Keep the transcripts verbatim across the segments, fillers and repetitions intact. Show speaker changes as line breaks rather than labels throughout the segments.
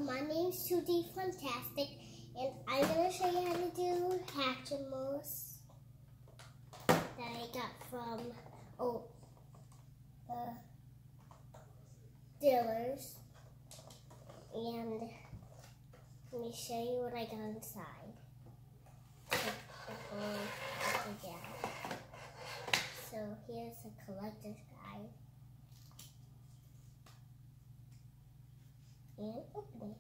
my name's Suzy Fantastic, and I'm going to show you how to do Hatchimals that I got from oh, uh, dealers. And let me show you what I got inside. So here's a collector's guide. And open it.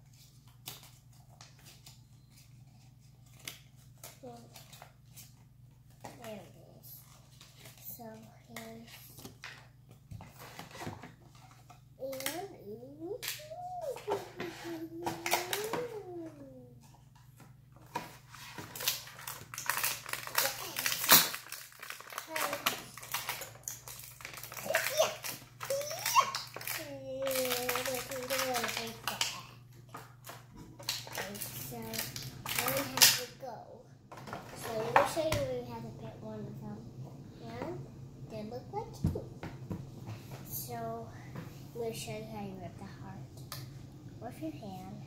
And there it is. So here's and ooh. Show you where you have to pick one of them, and they look like you. So I'm going to show you how you rip the heart with your hand,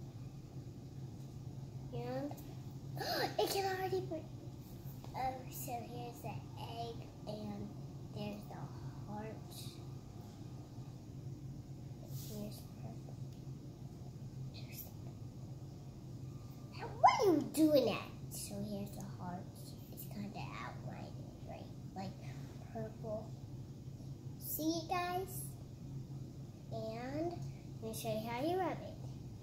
and it can already break. Oh, so here's the egg, and there's the heart. Here's purple. Now, what are you doing at? So here's the heart. It's kind of outlined, right? Like purple. See you guys? And I'm going to show you how you rub it.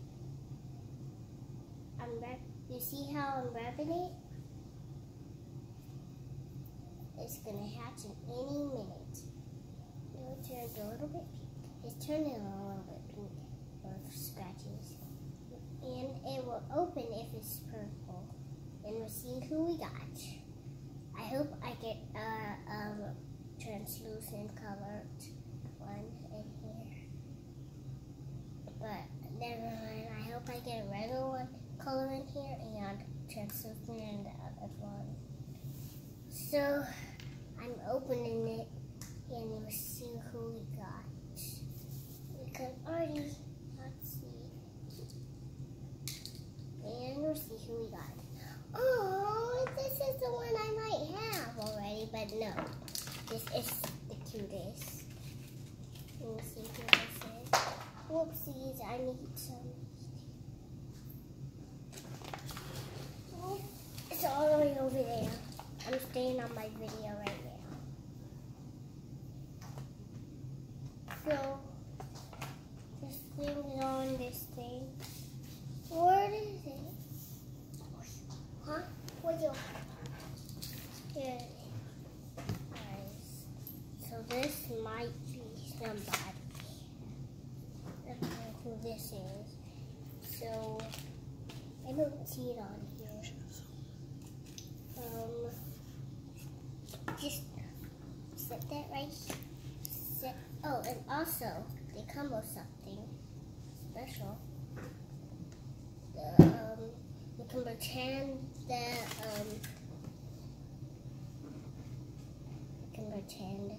I'm rub you see how I'm rubbing it? It's going to hatch in any minute. It'll turn a little bit pink. It's turning a little bit pink with scratches. And it will open if it's purple. And we'll see who we got. I hope I get a um, translucent colored one in here. But never mind. I hope I get a regular one color in here and translucent in the other one. So I'm opening it and we'll see who we got. We could already, let's see. And we'll see who we got. Oh, this is the one I might have already, but no. This is the cutest. Let me see who this is. Whoopsies, I need some. Oh, it's all the way over there. I'm staying on my video right now. So, this thing is on this thing. What is it? Huh? What you? Here it is. Alright. So this might be somebody. I don't know who this is. So I don't see it on here. Um, just set that right. Set. Oh, and also they come with something special. The um. You can pretend that, um, you can pretend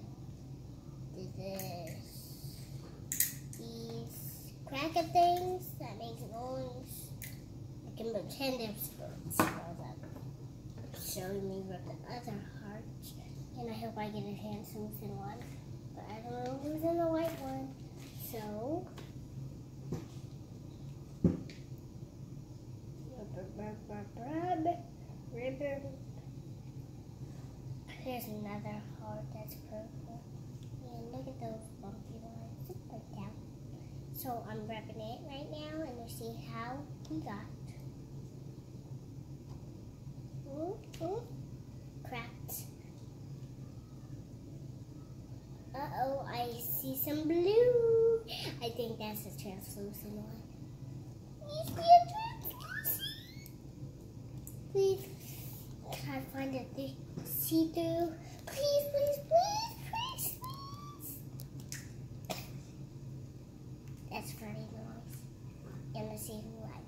this, these cracker things that make noise. You can pretend they're spoons for them. So me rip the other heart, and I hope I get a hand smooth in one, but I don't know who's in the white one, so. Here's another heart that's purple. And look at those bumpy lines. Like that. So I'm wrapping it right now and we'll see how we got. Ooh, ooh. Cracked. Uh-oh, I see some blue. I think that's a translucent one. You see a translucent? Please, try to find a thing see-through. Please, please, please, please, please. That's funny noise. And let's see who I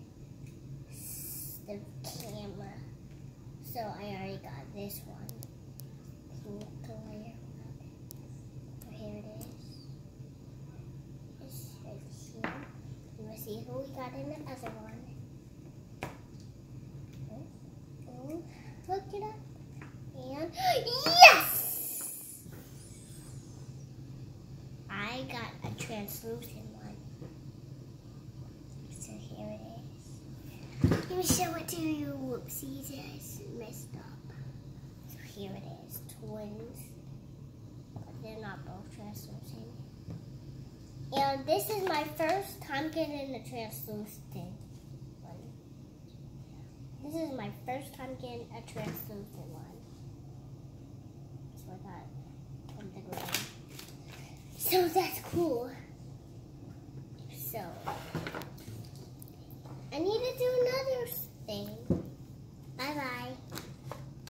got. The camera. So I already got this one. Pink color. Here it is. It's right here. You will see see who we got in the other one. Mm, Look it up. And yes! I got a translucent one. So here it is. Let me show it to you. Whoopsies, it's messed up. So here it is. Twins. But they're not both translucent. And this is my first time getting a translucent one. This is my first time getting a translucent one. So I got from the ground. So that's cool.